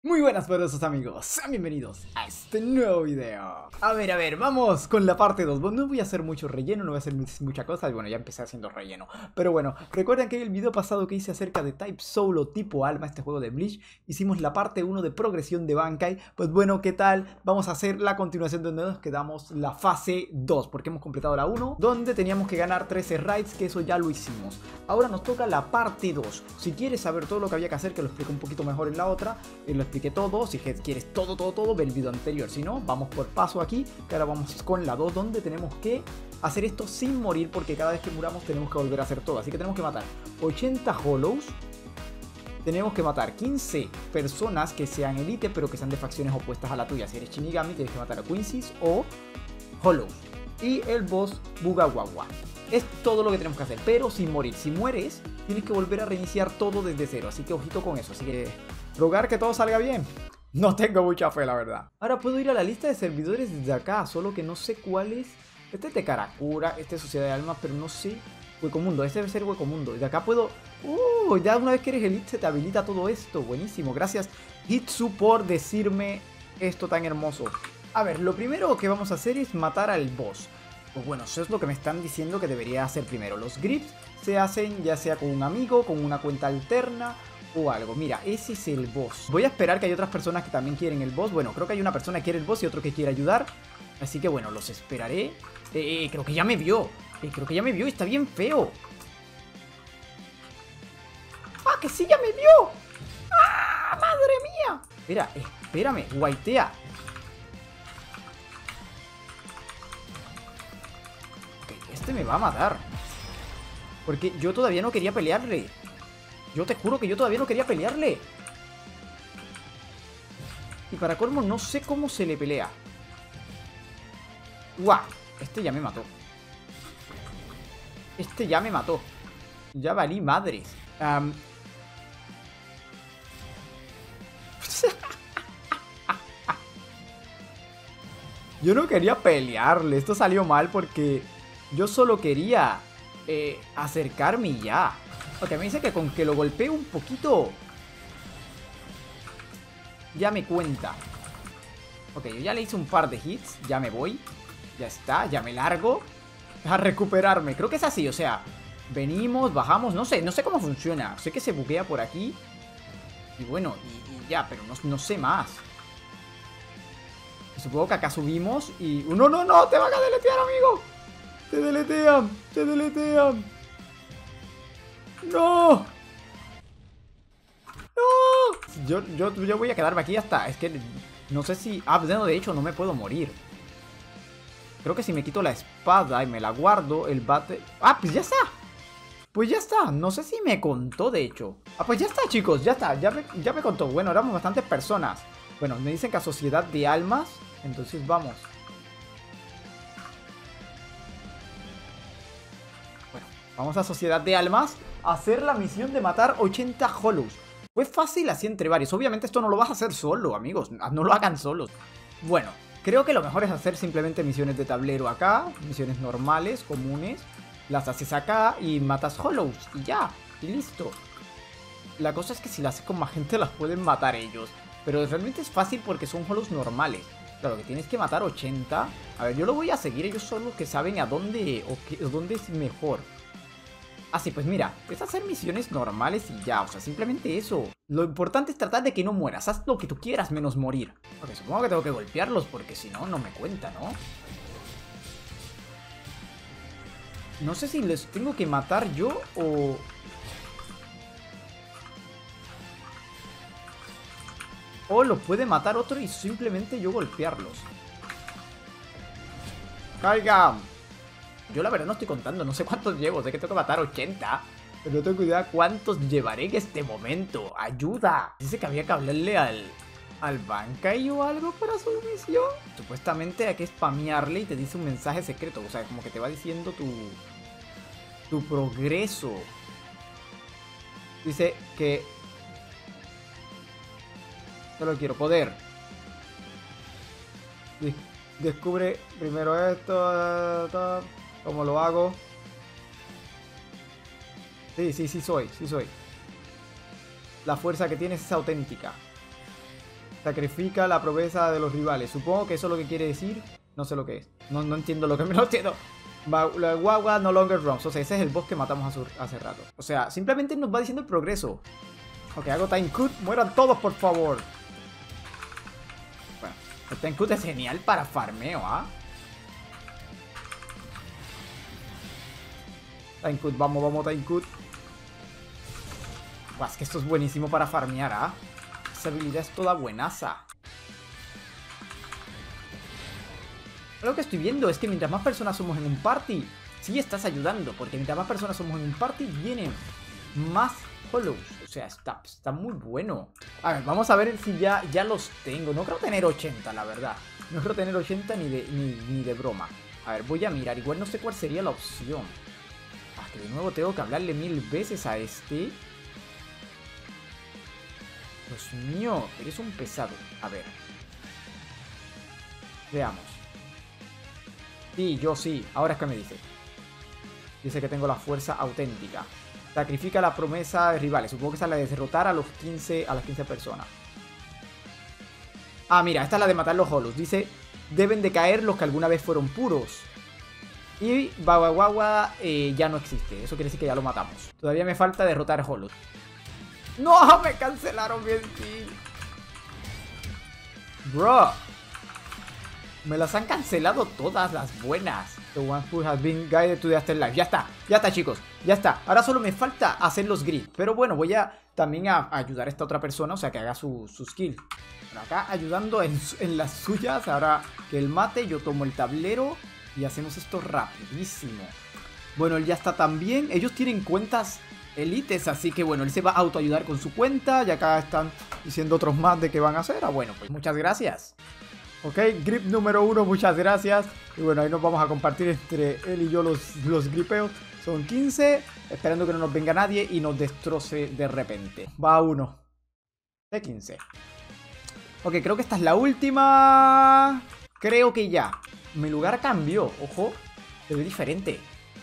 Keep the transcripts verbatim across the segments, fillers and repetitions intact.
Muy buenas poderosos amigos, sean bienvenidos a este nuevo video. A ver, a ver, vamos con la parte dos. Bueno, no voy a hacer mucho relleno, no voy a hacer mucha cosa. Bueno, ya empecé haciendo relleno. Pero bueno, recuerden que en el video pasado que hice acerca de Type Solo tipo Alma, este juego de Bleach, hicimos la parte uno de progresión de Bankai. Pues bueno, ¿qué tal? Vamos a hacer la continuación donde nos quedamos la fase dos, porque hemos completado la uno, donde teníamos que ganar trece raids, que eso ya lo hicimos. Ahora nos toca la parte dos. Si quieres saber todo lo que había que hacer, que lo explico un poquito mejor en la otra, eh, lo expliqué todo. Si quieres todo, todo, todo, ve el video anterior. Si no, vamos por paso aquí, que ahora vamos con la dos, donde tenemos que hacer esto sin morir, porque cada vez que muramos tenemos que volver a hacer todo. Así que tenemos que matar ochenta hollows, tenemos que matar quince personas que sean elite, pero que sean de facciones opuestas a la tuya. Si eres Shinigami, tienes que matar a Quincy's o hollows, y el boss Bugawawa. Es todo lo que tenemos que hacer, pero sin morir. Si mueres, tienes que volver a reiniciar todo desde cero, así que ojito con eso. Así que rogar que todo salga bien. No tengo mucha fe, la verdad. Ahora puedo ir a la lista de servidores desde acá, solo que no sé cuál es. Este es de Karakura, este es Sociedad de Almas, pero no sé. Hueco Mundo, este debe ser Hueco Mundo. De acá puedo... Uh, ya una vez que eres elite se te habilita todo esto. Buenísimo, gracias Hitsu por decirme esto tan hermoso. A ver, lo primero que vamos a hacer es matar al boss. Pues bueno, eso es lo que me están diciendo que debería hacer primero. Los grips se hacen ya sea con un amigo, con una cuenta alterna o algo. Mira, ese es el boss. Voy a esperar que hay otras personas que también quieren el boss. Bueno, creo que hay una persona que quiere el boss y otro que quiere ayudar. Así que bueno, los esperaré. Eh, eh, creo que ya me vio. Eh, creo que ya me vio y está bien feo. ¡Ah, que sí ya me vio! ¡Ah, madre mía! Espera, espérame, guaitea. Este me va a matar. Porque yo todavía no quería pelearle. Yo te juro que yo todavía no quería pelearle. Y para colmo no sé cómo se le pelea. ¡Guau! Este ya me mató. Este ya me mató. Ya valí madres. Um... Yo no quería pelearle. Esto salió mal porque yo solo quería eh, acercarme y ya. Ok, me dice que con que lo golpee un poquito ya me cuenta. Ok, yo ya le hice un par de hits. Ya me voy. Ya está, ya me largo a recuperarme. Creo que es así, o sea, venimos, bajamos, no sé, no sé cómo funciona. Sé que se buguea por aquí. Y bueno, y, y ya, pero no, no sé más. Supongo que acá subimos y... ¡No, no, no! ¡Te van a deletear, amigo! ¡Te deletean! ¡Te deletean! ¡No! ¡No! Yo, yo, yo voy a quedarme aquí hasta... Es que no sé si... Ah, no, de hecho no me puedo morir. Creo que si me quito la espada y me la guardo, el bate... ¡Ah, pues ya está! Pues ya está. No sé si me contó, de hecho. Ah, pues ya está, chicos. Ya está. Ya me, ya me contó. Bueno, éramos bastantes personas. Bueno, me dicen que a Sociedad de Almas. Entonces vamos. Bueno, vamos a Sociedad de Almas a hacer la misión de matar ochenta hollows. Fue fácil así entre varios. Obviamente esto no lo vas a hacer solo, amigos. No lo hagan solos. Bueno, creo que lo mejor es hacer simplemente misiones de tablero acá. Misiones normales, comunes. Las haces acá y matas hollows. Y ya, y listo. La cosa es que si las haces con más gente las pueden matar ellos. Pero realmente es fácil porque son hollows normales. Claro que tienes que matar ochenta. A ver, yo lo voy a seguir. Ellos son los que saben a dónde o qué, dónde es mejor. Así, pues mira, es hacer misiones normales y ya. O sea, simplemente eso. Lo importante es tratar de que no mueras. Haz lo que tú quieras menos morir. Ok, supongo que tengo que golpearlos porque si no, no me cuenta, ¿no? No sé si les tengo que matar yo o... O lo puede matar otro y simplemente yo golpearlos. ¡Caigan! Yo la verdad no estoy contando, no sé cuántos llevo. Sé que tengo que matar ochenta. Pero no tengo idea cuántos llevaré en este momento. ¡Ayuda! Dice que había que hablarle al... al Bankai o algo para su misión. Supuestamente hay que spamearle y te dice un mensaje secreto. O sea, como que te va diciendo tu... tu progreso. Dice que... Solo quiero poder. Descubre primero esto, esto. ¿Cómo lo hago? Sí, sí, sí soy, sí soy. La fuerza que tienes es auténtica. Sacrifica la promesa de los rivales. Supongo que eso es lo que quiere decir. No sé lo que es. No, no entiendo lo que me no entiendo. La guagua no longer runs. O sea, ese es el boss que matamos hace, hace rato. O sea, simplemente nos va diciendo el progreso. Ok, hago time cut. Mueran todos, por favor. Bueno, el time cut es genial para farmeo, ¿ah? Time cut, vamos, vamos, time cut. Buah, es que esto es buenísimo para farmear, ¿ah? Esa habilidad es toda buenaza. Lo que estoy viendo es que mientras más personas somos en un party, sí estás ayudando, porque mientras más personas somos en un party, vienen más hollows. O sea, está, está muy bueno. A ver, vamos a ver si ya, ya los tengo. No creo tener ochenta, la verdad. No creo tener ochenta ni de, ni, ni de broma. A ver, voy a mirar. Igual no sé cuál sería la opción. Ah, que de nuevo tengo que hablarle mil veces a este. Dios mío, eres un pesado. A ver. Veamos. Sí, yo sí. Ahora es que me dice. Dice que tengo la fuerza auténtica. Sacrifica la promesa de rivales. Supongo que esa es la de derrotar a los quince, a las quince personas. Ah, mira, esta es la de matar los hollows. Dice, deben de caer los que alguna vez fueron puros. Y Baba Guagua eh, ya no existe. Eso quiere decir que ya lo matamos. Todavía me falta derrotar hollows. ¡No! Me cancelaron bien, sí. Bro. Me las han cancelado todas las buenas. The one who has been guided to the afterlife. Ya está, ya está, chicos. Ya está. Ahora solo me falta hacer los grids. Pero bueno, voy a también a ayudar a esta otra persona. O sea, que haga su, su skill. Pero acá ayudando en, en las suyas. Ahora que él mate, yo tomo el tablero. Y hacemos esto rapidísimo. Bueno, él ya está también. Ellos tienen cuentas élites, así que bueno, él se va a autoayudar con su cuenta. Y acá están diciendo otros más de qué van a hacer. Ah, bueno, pues muchas gracias. Ok, grip número uno, muchas gracias. Y bueno, ahí nos vamos a compartir entre él y yo los, los gripeos. Son quince, esperando que no nos venga nadie y nos destroce de repente. Va uno de quince. Ok, creo que esta es la última. Creo que ya. Mi lugar cambió, ojo, se ve diferente.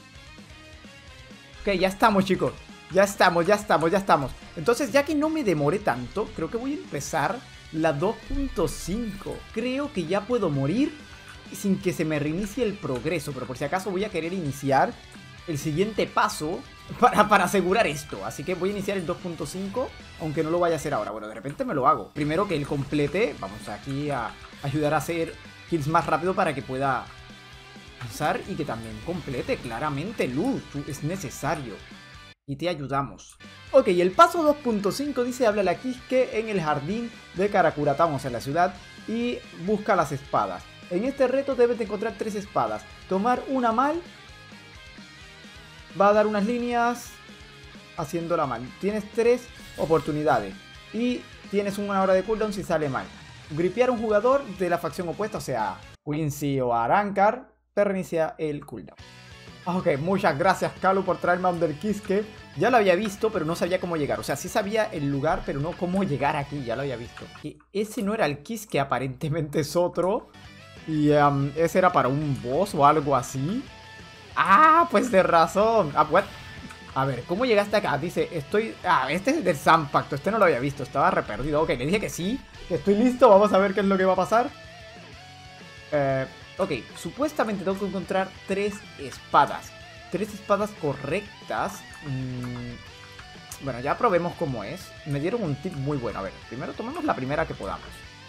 Ok, ya estamos, chicos. Ya estamos, ya estamos, ya estamos. Entonces, ya que no me demore tanto, creo que voy a empezar la dos punto cinco. Creo que ya puedo morir sin que se me reinicie el progreso. Pero por si acaso voy a querer iniciar el siguiente paso para, para asegurar esto. Así que voy a iniciar el dos punto cinco, aunque no lo vaya a hacer ahora. Bueno, de repente me lo hago. Primero que él complete. Vamos aquí a ayudar a hacer kills más rápido para que pueda avanzar y que también complete. Claramente, Luz, es necesario. Y te ayudamos. Ok, el paso dos punto cinco dice: habla a Kisuke en el jardín de Karakura Town, o sea, en la ciudad, y busca las espadas. En este reto debes de encontrar tres espadas. Tomar una mal va a dar unas líneas haciéndola mal. Tienes tres oportunidades y tienes una hora de cooldown si sale mal. Gripear a un jugador de la facción opuesta, o sea, Quincy o Arrancar, te reinicia el cooldown. Ok, muchas gracias, Kalu, por traerme a Under Kisuke. Ya lo había visto, pero no sabía cómo llegar. O sea, sí sabía el lugar, pero no cómo llegar aquí. Ya lo había visto. Y ese no era el Kisuke, aparentemente es otro. Y um, ese era para un boss o algo así. Ah, pues de razón. Ah, what? A ver, ¿cómo llegaste acá? Dice, estoy... Ah, este es del Zanpakuto. Este no lo había visto, estaba re perdido. Ok, le dije que sí, que estoy listo. Vamos a ver qué es lo que va a pasar. Eh... Ok, supuestamente tengo que encontrar tres espadas. Tres espadas correctas. Mm, bueno, ya probemos cómo es. Me dieron un tip muy bueno. A ver, primero tomemos la primera que podamos.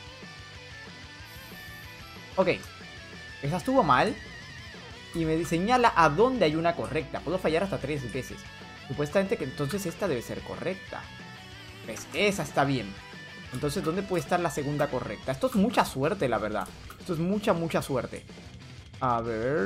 Ok, esa estuvo mal. Y me señala a dónde hay una correcta. Puedo fallar hasta tres veces. Supuestamente que entonces esta debe ser correcta. ¿Ves? Esa está bien. Entonces, ¿dónde puede estar la segunda correcta? Esto es mucha suerte, la verdad. Esto es mucha, mucha suerte. A ver...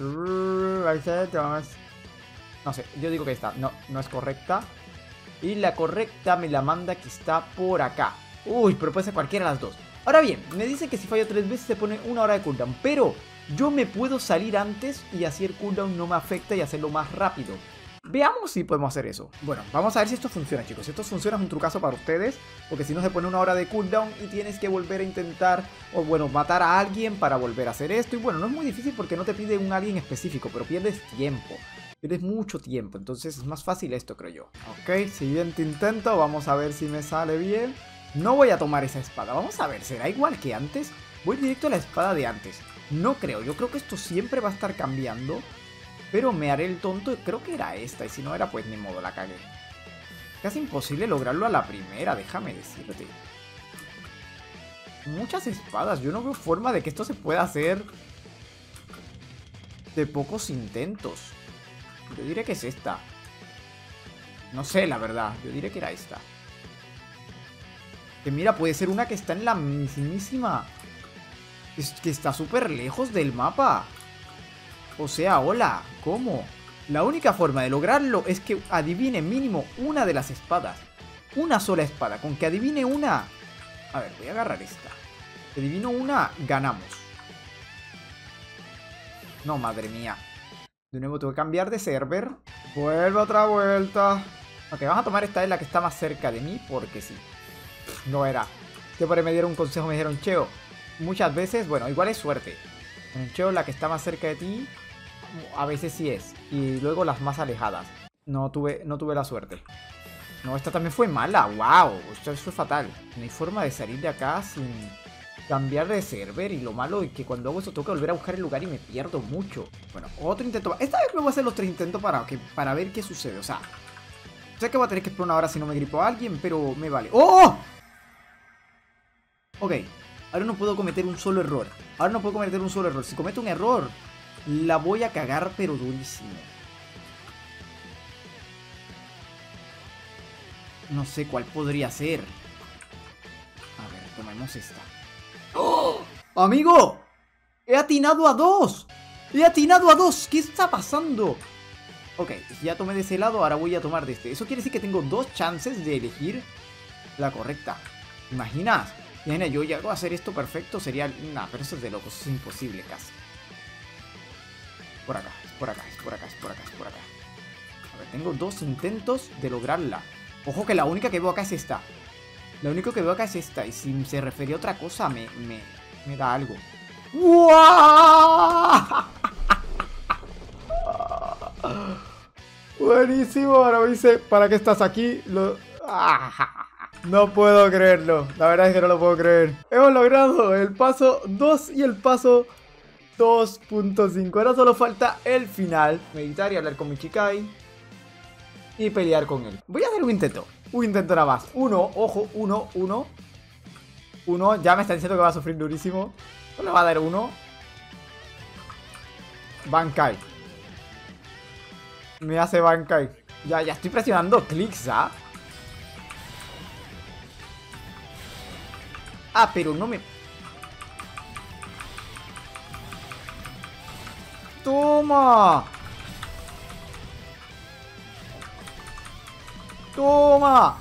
No sé, yo digo que esta. No, no es correcta. Y la correcta me la manda que está por acá. Uy, pero puede ser cualquiera de las dos. Ahora bien, me dice que si fallo tres veces se pone una hora de cooldown. Pero yo me puedo salir antes y así el cooldown no me afecta y hacerlo más rápido. Veamos si podemos hacer eso. Bueno, vamos a ver si esto funciona, chicos. Si esto funciona es un trucazo para ustedes, porque si no se pone una hora de cooldown y tienes que volver a intentar, o bueno, matar a alguien para volver a hacer esto. Y bueno, no es muy difícil porque no te pide un alguien específico, pero pierdes tiempo. Pierdes mucho tiempo, entonces es más fácil esto, creo yo. Ok, siguiente intento, vamos a ver si me sale bien. No voy a tomar esa espada. Vamos a ver, ¿será igual que antes? Voy directo a la espada de antes. No creo, yo creo que esto siempre va a estar cambiando. Pero me haré el tonto, creo que era esta. Y si no era, pues ni modo, la cagué. Casi imposible lograrlo a la primera, déjame decirte. Muchas espadas, yo no veo forma de que esto se pueda hacer de pocos intentos. Yo diré que es esta. No sé, la verdad, yo diré que era esta. Que mira, puede ser una que está en la mismísima... Es que está súper lejos del mapa. O sea, hola, ¿cómo? La única forma de lograrlo es que adivine mínimo una de las espadas. Una sola espada, con que adivine una... A ver, voy a agarrar esta. Si adivino una, ganamos. No, madre mía. De nuevo tengo que cambiar de server. Vuelve otra vuelta. Ok, vamos a tomar esta, es la que está más cerca de mí, porque sí. No era. Que por ahí me dieron un consejo, me dijeron, Cheo, muchas veces, bueno, igual es suerte. Cheo, la que está más cerca de ti, a veces sí es. Y luego las más alejadas. No tuve, no tuve la suerte. No, esta también fue mala. Wow, esto fue fatal. No hay forma de salir de acá sin cambiar de server. Y lo malo es que cuando hago esto tengo que volver a buscar el lugar y me pierdo mucho. Bueno, otro intento. Esta vez me voy a hacer los tres intentos para, que, para ver qué sucede. O sea, sé que voy a tener que esperar una hora si no me gripo a alguien, pero me vale. ¡Oh! Ok, ahora no puedo cometer un solo error. Ahora no puedo cometer un solo error. Si cometo un error, la voy a cagar pero durísimo. No sé cuál podría ser. A ver, tomemos esta. ¡Oh! ¡Amigo! ¡He atinado a dos! ¡He atinado a dos! ¿Qué está pasando? Ok, ya tomé de ese lado, ahora voy a tomar de este. Eso quiere decir que tengo dos chances de elegir la correcta. ¿Te imaginas? Imagina, yo llego a hacer esto perfecto, sería... Nah, pero eso es de locos, es imposible casi. Por acá, es por acá, es por acá, es por acá, es por acá. A ver, tengo dos intentos de lograrla. Ojo que la única que veo acá es esta. La única que veo acá es esta. Y si se refería a otra cosa, me, me, me da algo. ¡Wow! Buenísimo, ahora me dice, ¿para qué estás aquí? Lo... No puedo creerlo, la verdad es que no lo puedo creer. Hemos logrado el paso dos y el paso dos punto cinco. Ahora solo falta el final. Meditar y hablar con Michikai. Y pelear con él. Voy a hacer un intento. Un intento nada más. Uno, ojo, uno, uno. Uno, ya me está diciendo que va a sufrir durísimo. No le va a dar uno. Bankai. Me hace Bankai. Ya, ya estoy presionando clics, ¿ah? Ah, pero no me... ¡Toma! ¡Toma!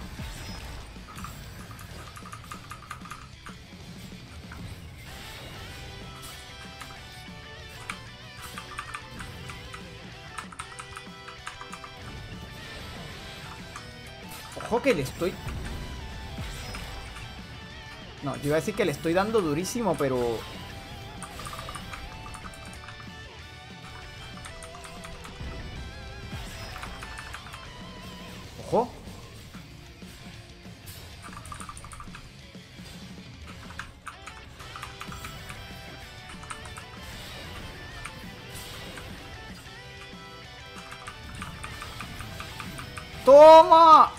Ojo que le estoy... No, yo iba a decir que le estoy dando durísimo, pero... Ojo. ¡Toma!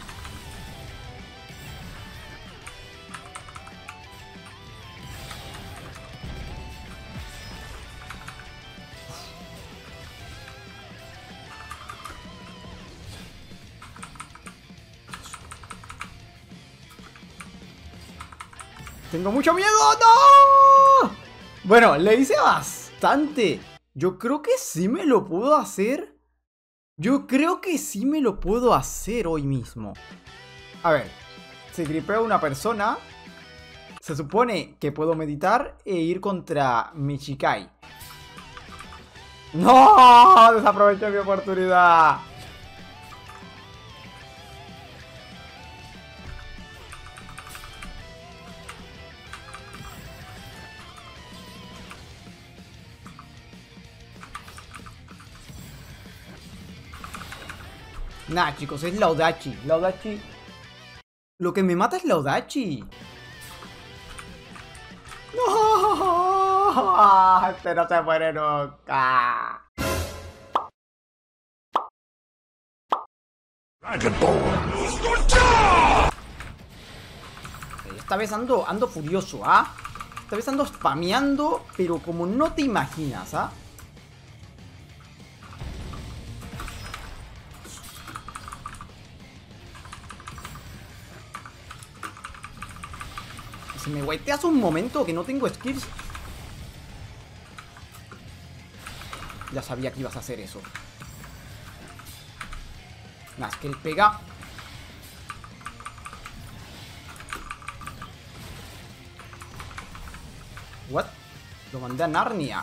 Tengo mucho miedo. ¡No! Bueno, le hice bastante. Yo creo que sí me lo puedo hacer. Yo creo que sí me lo puedo hacer hoy mismo. A ver, si gripeo a una persona, se supone que puedo meditar e ir contra Michikai. ¡No! Desaproveché mi oportunidad. Nah, chicos, es Laudachi. Laudachi Lo que me mata es la Odachi. ¡No! Este no se muere nunca. Esta vez ando, ando furioso, ¿ah? Esta vez ando spameando, pero como no te imaginas, ¿ah? Si me guaiteas un momento que no tengo skills. Ya sabía que ibas a hacer eso. Más que él pega. What? Lo mandé a Narnia.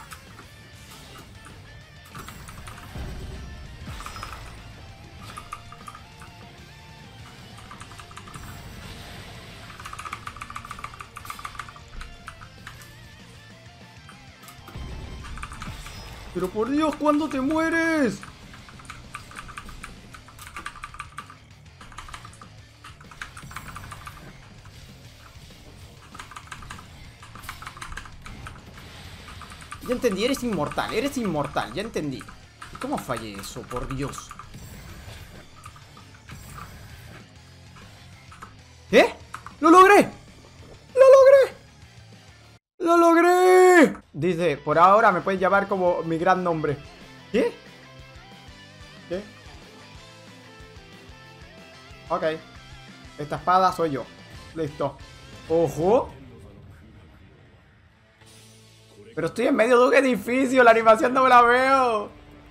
Pero por Dios, ¿cuándo te mueres? Ya entendí, eres inmortal, eres inmortal, ya entendí. ¿Y cómo fallé eso, por Dios? ¿Qué? ¡Lo logré! ¡Lo logré! ¡Lo logré! Dice, por ahora me puedes llamar como mi gran nombre. ¿Qué? ¿Qué? Ok. Esta espada soy yo. Listo. ¡Ojo! Pero estoy en medio de un edificio, la animación no me la veo.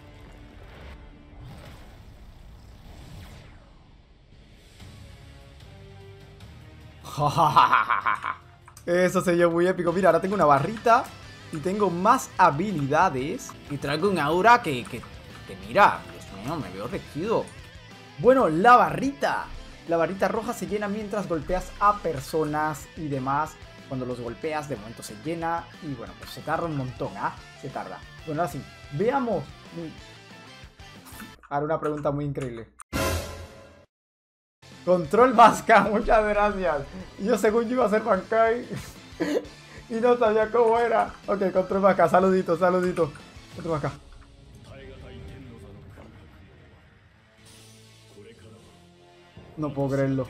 Eso se vio muy épico. Mira, ahora tengo una barrita y tengo más habilidades. Y traigo un aura que, que, que mira, Dios mío, me veo vestido. Bueno, la barrita. La barrita roja se llena mientras golpeas a personas y demás. Cuando los golpeas, de momento se llena. Y bueno, pues se tarda un montón, ¿ah? ¿eh? Se tarda. Bueno, ahora sí, veamos. Ahora una pregunta muy increíble. Control Vasca, muchas gracias. Yo según yo iba a hacer Bankai y no sabía cómo era. Ok, Control Vasca, saludito, saludito. Control Vasca. No puedo creerlo.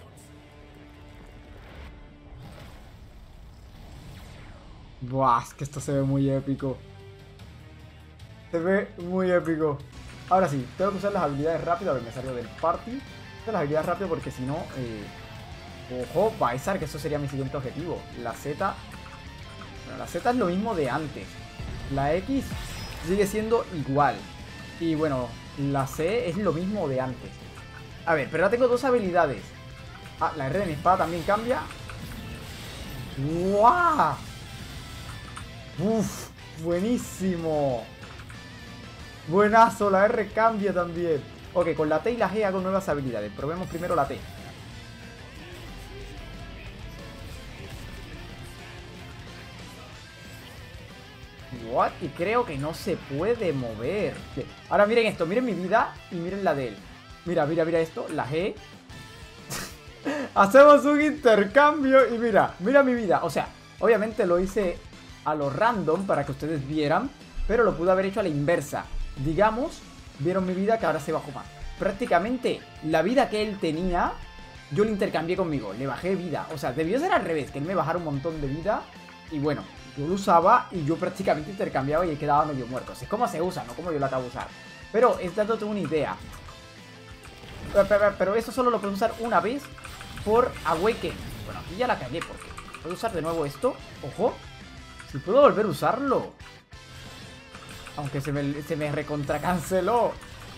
Buah, es que esto se ve muy épico. Se ve muy épico. Ahora sí, tengo que usar las habilidades rápido. A ver, me salió del party. Las habilidades rápido porque si no... Eh... Ojo, Baisar, que eso sería mi siguiente objetivo. La Z... Bueno, la Z es lo mismo de antes. La X sigue siendo igual. Y bueno, la C es lo mismo de antes. A ver, pero ahora tengo dos habilidades. Ah, la R de mi espada también cambia. ¡Guau! ¡Uf! Buenísimo. Buenazo, la R cambia también. Ok, con la T y la G hago nuevas habilidades. Probemos primero la T. What? Y creo que no se puede mover. Ahora miren esto, miren mi vida y miren la de él. Mira, mira, mira esto, la G. Hacemos un intercambio y mira, mira mi vida. O sea, obviamente lo hice a lo random para que ustedes vieran, pero lo pude haber hecho a la inversa. Digamos, vieron mi vida que ahora se bajó más. Prácticamente la vida que él tenía, yo la intercambié conmigo, le bajé vida. O sea, debió ser al revés, que él me bajara un montón de vida. Y bueno, yo lo usaba y yo prácticamente intercambiaba y él quedaba medio muerto. Así es como se usa, no como yo lo acabo de usar. Pero es dándote una idea. Pero, pero, pero eso solo lo puedo usar una vez por Awaken. Bueno, aquí ya la cagué porque puedo usar de nuevo esto. Ojo, si puedo volver a usarlo. Aunque se me, se me recontracanceló.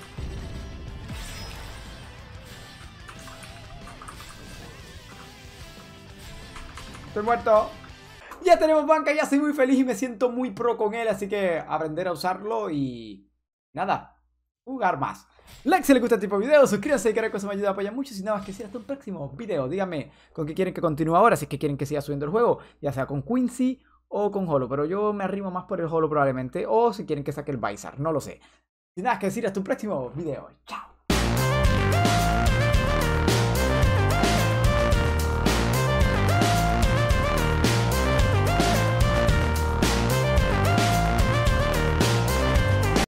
Estoy muerto. Ya tenemos banca, ya soy muy feliz y me siento muy pro con él. Así que aprender a usarlo y... nada, jugar más. Like si les gusta este tipo de videos, suscríbanse, que eso me ayuda a apoyar mucho. Sin nada más que decir, hasta un próximo video. Díganme con qué quieren que continúe ahora, si es que quieren que siga subiendo el juego, ya sea con Quincy o con Holo. Pero yo me arrimo más por el Holo probablemente, o si quieren que saque el Baisar, no lo sé. Sin nada más que decir, hasta un próximo video. Chao.